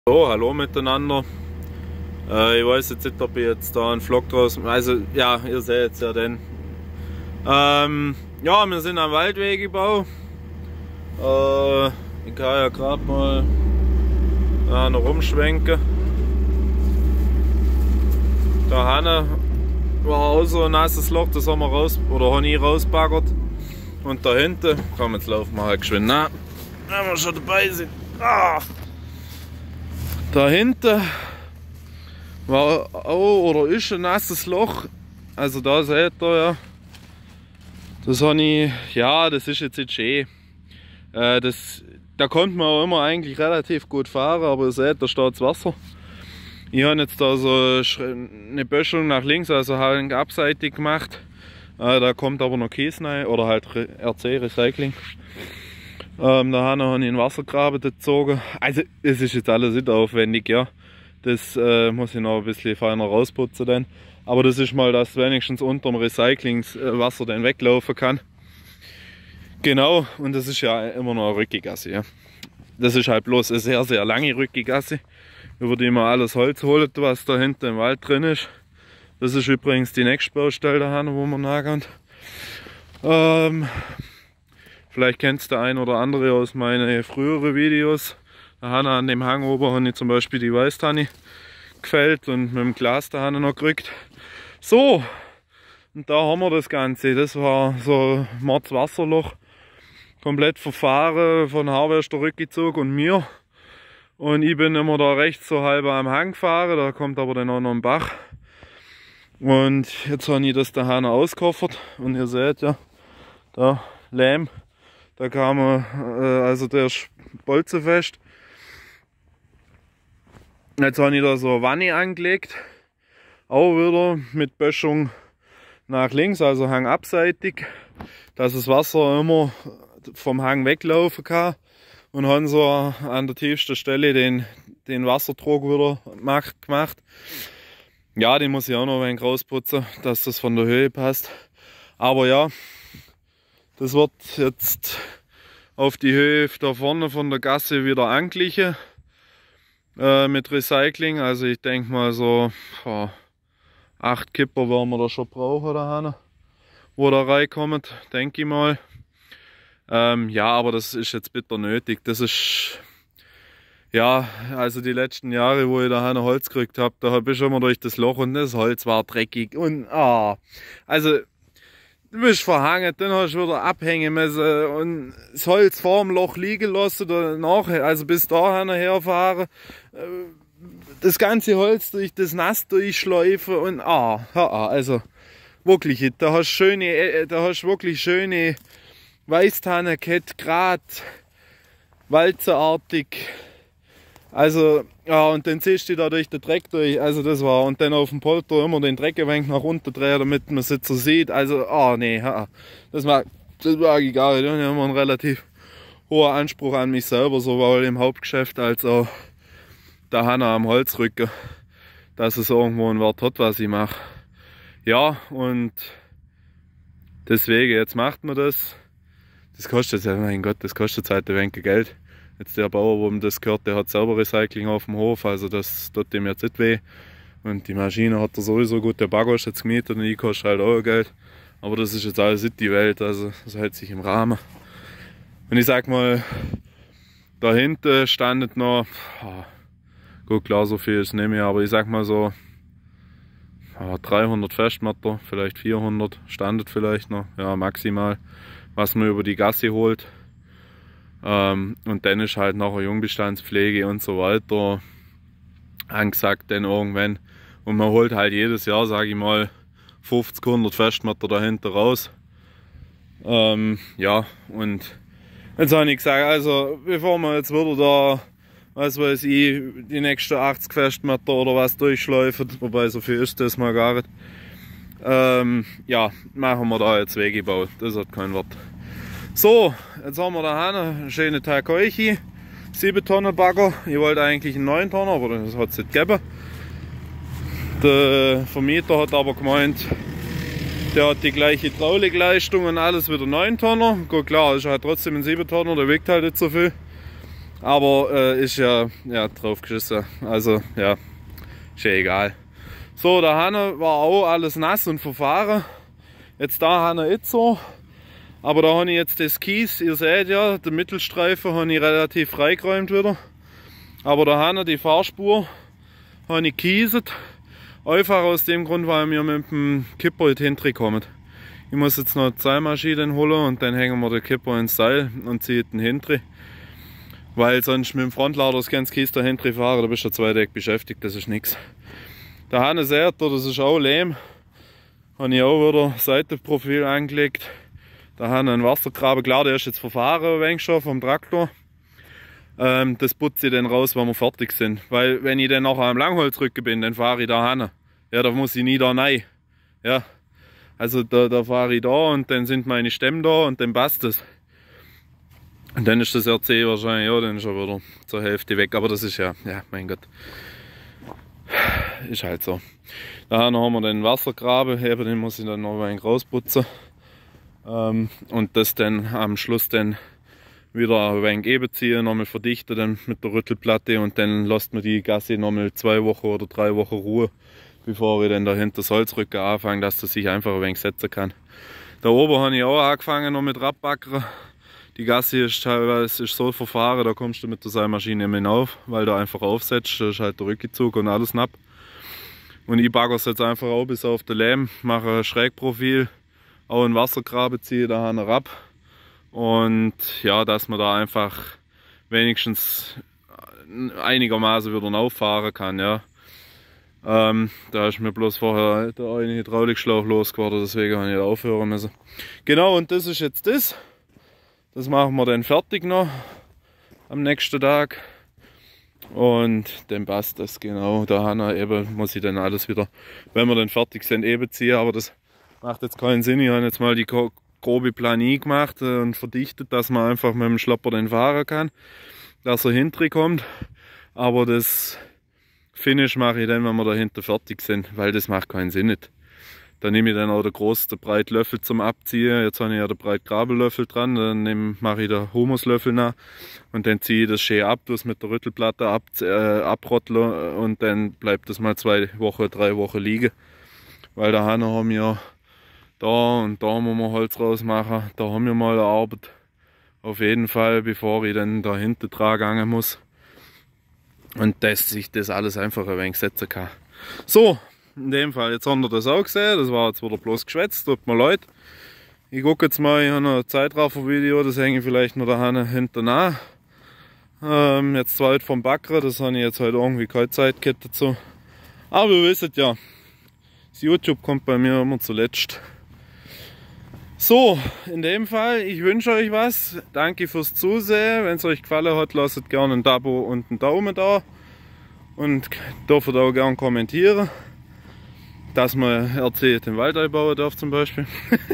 So, hallo miteinander. Ich weiß jetzt nicht, ob ich jetzt da einen Vlog draus. Also, ja, ihr seht es ja den. Ja, wir sind am Waldwegebau. Ich kann ja gerade mal noch rumschwenken. Da Hanne war auch so ein nasses Loch, das haben wir habe ich rausbaggert. Und da hinten, komm, jetzt laufen wir halt geschwind nach, wenn wir schon dabei sind. Da hinten war auch oder ist ein nasses Loch. Also da seht ihr ja. Das habe ich, ja, das ist jetzt nicht schön. Da konnte man auch immer eigentlich relativ gut fahren, aber ihr seht, da steht das Wasser. Ich habe jetzt da so eine Böschung nach links, also halt abseitig gemacht. Da kommt aber noch Kies rein, oder halt RC Recycling. Da habe ich einen Wassergraben gezogen. Also es ist jetzt alles nicht aufwendig, ja. Das muss ich noch ein bisschen feiner rausputzen dann. Aber das ist mal, dass wenigstens unter dem Recyclingswasser dann weglaufen kann. Genau, und das ist ja immer noch eine Rückgasse, ja. Das ist halt bloß eine sehr, sehr lange Rückgasse, über die man alles Holz holt, was da hinten im Wald drin ist. Das ist übrigens die nächste Baustelle da, wo man nachgehen. Vielleicht kennt es der ein oder andere aus meinen früheren Videos. Da an dem Hang oben habe ich zum Beispiel die Weißtanne gefällt und mit dem Glas da noch gerückt. So, und da haben wir das Ganze. Das war so ein Mordswasserloch. Komplett verfahren, von Harvester rückgezogen und mir. Und ich bin immer da rechts so halb am Hang gefahren, da kommt aber dann auch noch ein Bach. Und jetzt habe ich das da auskoffert und ihr seht ja, da Lehm, da kam also der ist bolzenfest. Jetzt habe ich da so eine Wanne angelegt, auch wieder mit Böschung nach links, also hangabseitig, dass das Wasser immer vom Hang weglaufen kann. Und haben so an der tiefsten Stelle den Wassertrog wieder gemacht. Ja, den muss ich auch noch ein wenig rausputzen, dass das von der Höhe passt. Aber ja, das wird jetzt auf die Höhe da vorne von der Gasse wieder angeglichen mit Recycling. Also ich denke mal so 8 Kipper werden wir da schon brauchen, da wo da reinkommen, denke ich mal. Ja, aber das ist jetzt bitter nötig. Das ist, ja, also die letzten Jahre, wo ich da Holz gekriegt habe, da bin ich immer durch das Loch und das Holz war dreckig und also du bist verhangen, dann hast du wieder abhängen müssen und das Holz vor dem Loch liegen lassen, danach, also bis dahin herfahren, das ganze Holz durch das Nass durchschleifen und also wirklich, da hast du wirklich schöne Weißtanne, gerade walzenartig. Also, ja, und dann ziehst du da durch den Dreck durch. Also, das war. Und dann auf dem Polter immer den Dreck ein wenig nach unten drehen, damit man es jetzt so sieht. Also, nee, das mag ich gar nicht. Ich habe immer einen relativ hohen Anspruch an mich selber, sowohl im Hauptgeschäft als auch da am Holzrücken, dass es irgendwo einen Wert hat, was ich mache. Ja, und deswegen, jetzt macht man das. Das kostet ja, mein Gott, das kostet halt ein wenig Geld. Jetzt der Bauer, wo ihm das gehört, der hat selber Recycling auf dem Hof, also das tut dem jetzt nicht weh. Und die Maschine hat er sowieso gut, der Bagger ist jetzt gemietet und die kostet halt auch Geld. Aber das ist jetzt alles nicht die Welt, also das hält sich im Rahmen. Und ich sag mal, da hinten standet noch, gut klar, so viel ist nicht mehr, aber ich sag mal so 300 Festmeter, vielleicht 400 standet vielleicht noch, ja maximal, was man über die Gasse holt. Und dann ist halt nachher Jungbestandspflege und so weiter angesagt dann irgendwann. Und man holt halt jedes Jahr, sage ich mal, 50, 100 Festmeter dahinter raus. Ja, und jetzt habe ich gesagt, also bevor wir jetzt wieder da, was weiß ich, die nächsten 80 Festmeter oder was durchschleifen, wobei so viel ist das mal gar nicht, ja, machen wir da jetzt Wegebau, das hat keinen Wert. So, jetzt haben wir da einen schönen Takeuchi, 7 Tonnen Bagger. Ich wollte eigentlich einen 9 Tonner, aber das hat es nicht gegeben. Der Vermieter hat aber gemeint, der hat die gleiche Hydraulikleistung und alles wieder 9 Tonner. Gut klar, ist halt trotzdem ein 7 Tonner, der wiegt halt nicht so viel. Aber ist ja drauf geschissen. Also ja, ist ja egal. So, der Hanne war auch alles nass und verfahren. Jetzt da Hanne nicht so. Aber da habe ich jetzt das Kies, ihr seht ja, den Mittelstreifen habe ich relativ freigeräumt wieder. Aber da Hanne die Fahrspur habe ich gieset. Einfach aus dem Grund, weil wir mit dem Kipper nicht hinterkommen. Ich muss jetzt noch 2 Maschinen holen und dann hängen wir den Kipper ins Seil und ziehen den hinter. Weil sonst mit dem Frontlader das ganze Kies dahinter fahren, da bist du 2 Tage beschäftigt, das ist nichts. Der Hanne seht ihr, das ist auch Lehm. Habe ich auch wieder Seitenprofil angelegt. Da haben wir einen Wassergraben, klar, der ist jetzt verfahren ein wenig schon vom Traktor. Das putze ich dann raus, wenn wir fertig sind. Weil wenn ich dann nachher am Langholzrücken bin, dann fahre ich da hin. Ja, da muss ich nie da rein. Ja, also da fahre ich da und dann sind meine Stämme da und dann passt das. Und dann ist das RC wahrscheinlich, ja, dann ist er wieder zur Hälfte weg. Aber das ist ja, mein Gott. Ist halt so. Da haben wir den Wassergraben, eben den muss ich dann noch ein wenig rausputzen. Und das dann am Schluss dann wieder ein wenig eben ziehen, nochmal verdichten dann mit der Rüttelplatte und dann lässt man die Gasse nochmal 2 Wochen oder 3 Wochen Ruhe, bevor ich dann dahinter das Holzrücken anfange, dass das sich einfach ein wenig setzen kann. Da oben habe ich auch angefangen noch mit Radbackern. Die Gasse ist teilweise so verfahren, da kommst du mit der Seilmaschine nicht mehr auf, weil du einfach aufsetzt, das ist halt der Rückzug und alles knapp. Und ich bagger es jetzt einfach auch bis auf den Lehm, mache ein Schrägprofil, auch einen Wassergraben ziehe da herab. Und ja, dass man da einfach wenigstens einigermaßen wieder auffahren kann. Ja. Da ist mir bloß vorher der eine Hydraulikschlauch losgeworden, deswegen habe ich aufhören müssen. Genau, und das ist jetzt das. Das machen wir dann fertig noch am nächsten Tag. Und dann passt das genau. Da eben muss ich dann alles wieder, wenn wir dann fertig sind, eben ziehen. Aber das macht jetzt keinen Sinn. Ich habe jetzt mal die grobe Planie gemacht und verdichtet, dass man einfach mit dem Schlepper den fahren kann, dass er hinten kommt. Aber das Finish mache ich dann, wenn wir dahinter fertig sind, weil das macht keinen Sinn nicht. Da nehme ich dann auch den großen breiten Löffel zum Abziehen. Jetzt habe ich ja den breiten Grabellöffel dran, dann mache ich den Humuslöffel nach und dann ziehe ich das schön ab, das mit der Rüttelplatte abrottle und dann bleibt das mal 2 Wochen, 3 Wochen liegen. Weil da haben wir da und da muss man Holz rausmachen, da haben wir mal eine Arbeit. Auf jeden Fall, bevor ich dann dahinter dran gehen muss. Und dass sich das alles einfach ein wenig setzen kann. So, in dem Fall, jetzt haben wir das auch gesehen, das war jetzt wieder bloß geschwätzt, tut mir leid. Ich gucke jetzt mal, ich habe noch ein Zeitraffer-Video, das hänge ich vielleicht noch da hinten nach. Jetzt zwar heute vom Backer, das habe ich jetzt heute irgendwie keine Zeit gehabt dazu. Aber ihr wisst ja, das YouTube kommt bei mir immer zuletzt. So, in dem Fall, ich wünsche euch was. Danke fürs Zusehen. Wenn es euch gefallen hat, lasst gerne ein Abo und einen Daumen da. Und dürft auch gerne kommentieren, dass man RC den Wald einbauen darf zum Beispiel.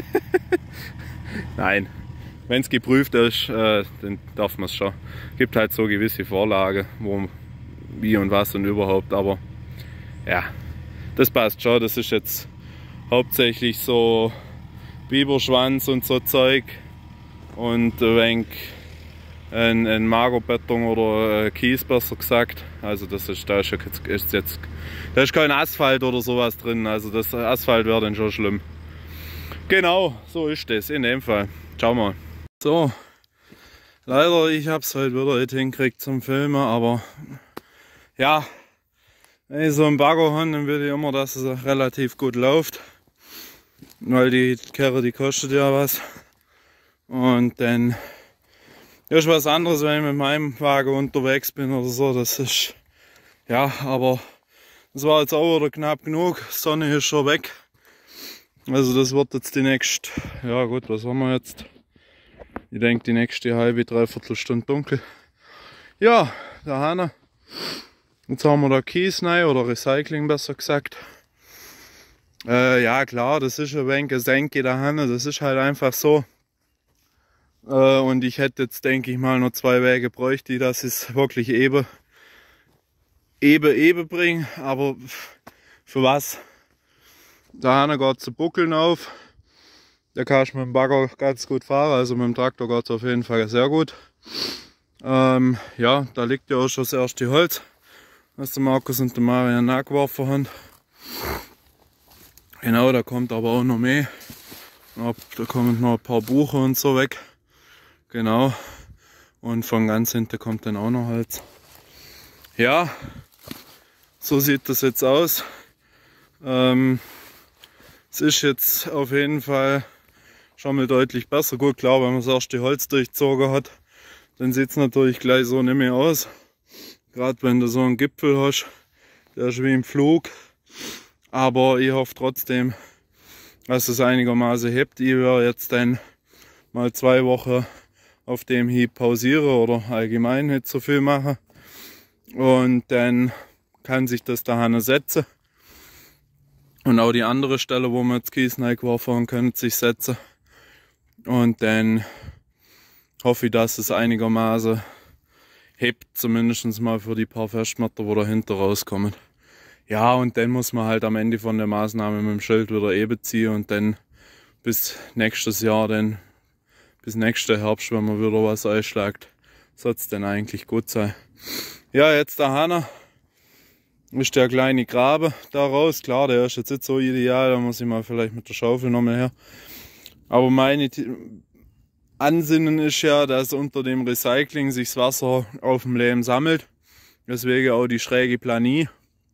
Nein, wenn es geprüft ist, dann darf man es schon. Gibt halt so gewisse Vorlagen, wo, wie und was und überhaupt. Aber ja, das passt schon. Das ist jetzt hauptsächlich so Biberschwanz und so Zeug und ein wenig ein Magerbeton oder Kies besser gesagt. Also das ist, da ist kein Asphalt oder sowas drin, also das Asphalt wäre dann schon schlimm. Genau, so ist das in dem Fall. Schau mal. So, leider, ich habe es heute wieder nicht hingekriegt zum Filmen, aber ja, wenn ich so einen Bagger habe, dann will ich immer, dass es relativ gut läuft. Weil die Karre, die kostet ja was. Und dann ist was anderes, wenn ich mit meinem Wagen unterwegs bin oder so. Das ist, ja, aber das war jetzt auch wieder knapp genug. Die Sonne ist schon weg. Also das wird jetzt die nächste, ja gut, was haben wir jetzt? Ich denke die nächste halbe, dreiviertel Stunde dunkel. Ja, da haben wir. Jetzt haben wir da Kies rein, oder Recycling besser gesagt. Ja klar, das ist ein wenig eine Senke da hinten, das ist halt einfach so. Und ich hätte jetzt, denke ich mal, noch 2 Wege bräuchte, dass ich es wirklich eben bringe. Aber für was? Da hinten geht es Buckeln auf. Da kannst du mit dem Bagger ganz gut fahren, also mit dem Traktor geht es auf jeden Fall sehr gut. Ja, da liegt ja auch schon das erste Holz, was der Markus und der Marian nachgeworfen haben. Genau, da kommt aber auch noch mehr. Da kommen noch ein paar Buchen und so weg. Genau. Und von ganz hinten kommt dann auch noch Holz. Ja, so sieht das jetzt aus. Es ist jetzt auf jeden Fall schon mal deutlich besser. Gut, klar, wenn man das erste Holz durchzogen hat, dann sieht es natürlich gleich so nicht mehr aus. Gerade wenn du so einen Gipfel hast, der ist wie im Flug. Aber ich hoffe trotzdem, dass es einigermaßen hebt. Ich werde jetzt dann mal 2 Wochen auf dem Hieb pausieren oder allgemein nicht so viel machen. Und dann kann sich das dahin setzen. Und auch die andere Stelle, wo wir jetzt Kies reingeworfen haben, können sich setzen. Und dann hoffe ich, dass es einigermaßen hebt, zumindest mal für die paar Festmeter, die dahinter rauskommen. Ja, und dann muss man halt am Ende von der Maßnahme mit dem Schild wieder eben ziehen und dann bis nächstes Jahr, dann bis nächsten Herbst, wenn man wieder was einschlägt, soll es dann eigentlich gut sein. Ja, jetzt der Hanna ist der kleine Graben da raus. Klar, der ist jetzt nicht so ideal, da muss ich mal vielleicht mit der Schaufel nochmal her. Aber meine Ansinnen ist ja, dass unter dem Recycling sich das Wasser auf dem Lehm sammelt. Deswegen auch die schräge Planie,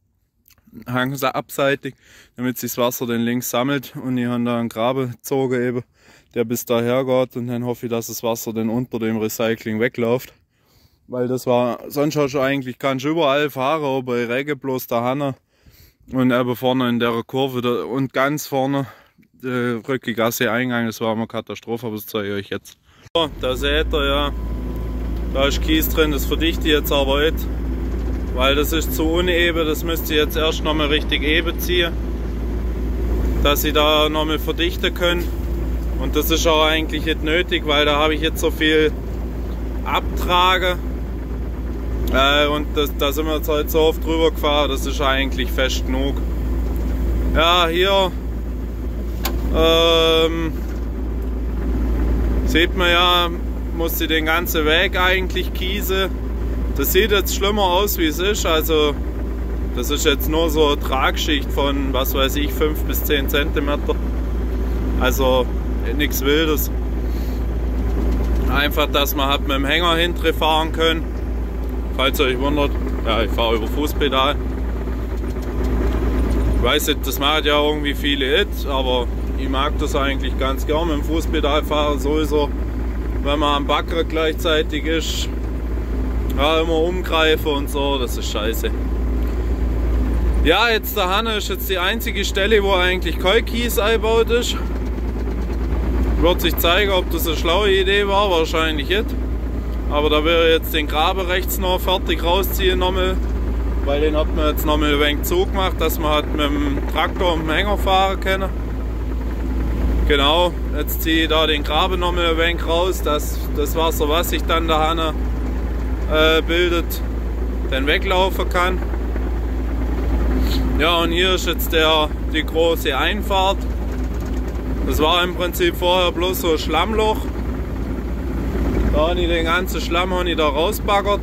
abseitig, damit sich das Wasser dann links sammelt. Und ich habe da einen Graben gezogen, eben, der bis daher geht. Und dann hoffe ich, dass das Wasser dann unter dem Recycling wegläuft. Weil das war, sonst hast du eigentlich, kannst du überall fahren, aber bei Regen bloß da hinten. Und eben vorne in der Kurve und ganz vorne Rückgasse Eingang, das war immer Katastrophe, aber das zeige ich euch jetzt. So, da seht ihr ja, da ist Kies drin, das verdichte ich jetzt aber nicht, weil das ist zu uneben, das müsst ihr jetzt erst nochmal richtig eben ziehen, dass ihr da nochmal verdichten könnt. Und das ist auch eigentlich nicht nötig, weil da habe ich jetzt so viel Abtrage und da sind wir jetzt halt so oft drüber gefahren, das ist eigentlich fest genug. Ja, hier sieht man ja, muss sie den ganzen Weg eigentlich kiesen. Das sieht jetzt schlimmer aus wie es ist, also das ist jetzt nur so eine Tragschicht von, was weiß ich, 5 bis 10 cm. Also nichts Wildes. Einfach, dass man halt mit dem Hänger hinten fahren können. Falls ihr euch wundert, ja, ich fahre über Fußpedal. Ich weiß nicht, das machen ja irgendwie viele nicht, aber ich mag das eigentlich ganz gern mit dem Fußpedal fahren, sowieso, wenn man am Backen gleichzeitig ist. Ja, immer umgreifen und so, das ist scheiße. Ja, jetzt der Hanne ist jetzt die einzige Stelle, wo eigentlich kein Kies eingebaut ist. Wird sich zeigen, ob das eine schlaue Idee war, wahrscheinlich nicht. Aber da wäre jetzt den Graben rechts noch fertig rausziehen nochmal, weil den hat man jetzt nochmal ein wenig zugemacht, dass man halt mit dem Traktor und dem Hänger fahren kann. Genau, jetzt ziehe ich da den Graben nochmal ein wenig raus, dass das Wasser, was sich dann da bildet, dann weglaufen kann. Ja, und hier ist jetzt die große Einfahrt. Das war im Prinzip vorher bloß so ein Schlammloch. Da habe ich den ganzen Schlamm da rausbaggert.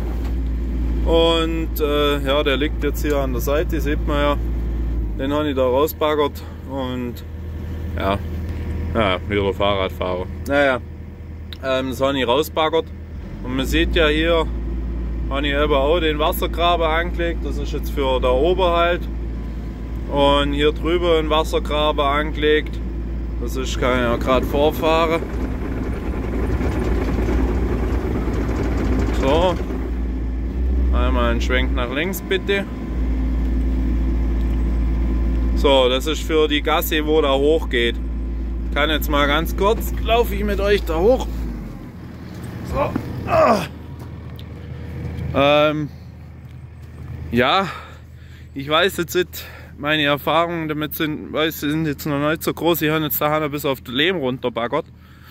Und ja, der liegt jetzt hier an der Seite, sieht man ja. Den habe ich da rausbaggert und ja, wieder Fahrradfahrer. Naja, das habe ich rausbaggert. Und man sieht ja hier, habe ich eben auch den Wassergraben angelegt. Das ist jetzt für da oben halt. Und hier drüber einen Wassergraben angelegt. Das ist, kann ich ja gerade vorfahren. So. Einmal einen Schwenk nach links bitte. So, das ist für die Gasse, wo da hoch geht. Ich kann jetzt mal ganz kurz, laufe ich mit euch da hoch. So. Ja, ich weiß jetzt nicht, meine Erfahrungen damit sind jetzt noch nicht so groß. Ich habe jetzt da bis auf den Lehm runterbaggert.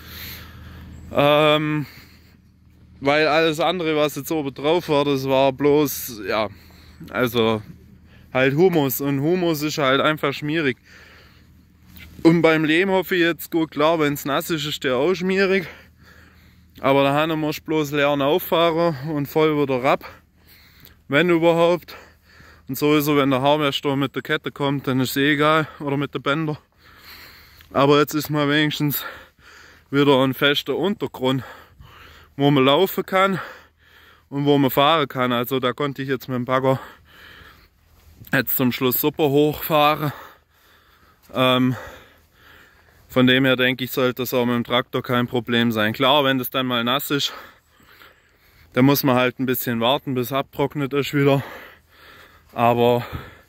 Weil alles andere, was jetzt oben drauf war, das war bloß, ja, also halt Humus. Und Humus ist halt einfach schmierig. Und beim Lehm hoffe ich jetzt, gut klar, wenn es nass ist, ist der auch schmierig. Aber da musst du bloß lernen auffahren und voll wieder ab, wenn überhaupt. Und sowieso, wenn der Haarmesser mit der Kette kommt, dann ist es eh egal, oder mit den Bändern. Aber jetzt ist mal wenigstens wieder ein fester Untergrund, wo man laufen kann und wo man fahren kann. Also da konnte ich jetzt mit dem Bagger jetzt zum Schluss super hochfahren. Von dem her denke ich, sollte das auch mit dem Traktor kein Problem sein. Klar, wenn das dann mal nass ist, dann muss man halt ein bisschen warten, bis es abtrocknet ist wieder. Aber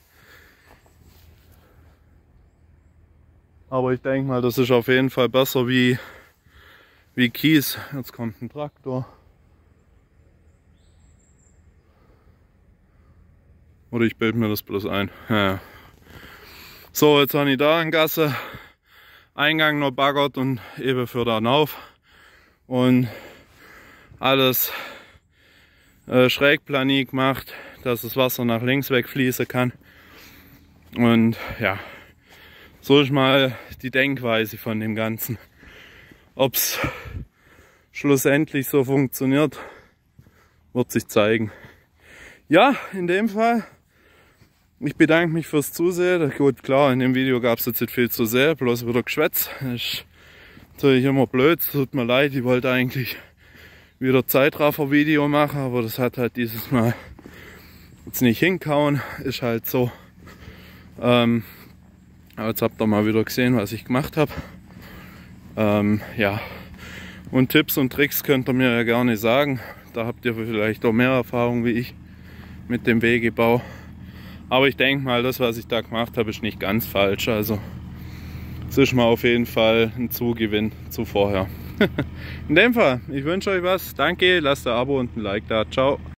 ich denke mal, das ist auf jeden Fall besser wie Kies. Jetzt kommt ein Traktor. Oder ich bilde mir das bloß ein. Ja. So, jetzt habe ich da einen Gasse. Eingang noch baggert und eben für da rauf. Und alles schrägplanig gemacht, dass das Wasser nach links wegfließen kann. Und ja, so ist mal die Denkweise von dem Ganzen. Ob es schlussendlich so funktioniert, wird sich zeigen. Ja, in dem Fall, ich bedanke mich fürs Zusehen. Gut, klar, in dem Video gab es jetzt nicht viel zu sehen, bloß wieder Geschwätz. Das ist natürlich immer blöd, tut mir leid, ich wollte eigentlich wieder Zeitraffer-Video machen, aber das hat halt dieses Mal jetzt nicht hingehauen, ist halt so. Aber jetzt habt ihr mal wieder gesehen, was ich gemacht habe. Ja, und Tipps und Tricks könnt ihr mir ja gerne sagen. Da habt ihr vielleicht auch mehr Erfahrung wie ich mit dem Wegebau. Aber ich denke mal, das, was ich da gemacht habe, ist nicht ganz falsch. Also es ist mal auf jeden Fall ein Zugewinn zu vorher. In dem Fall, ich wünsche euch was. Danke, lasst ein Abo und ein Like da. Ciao.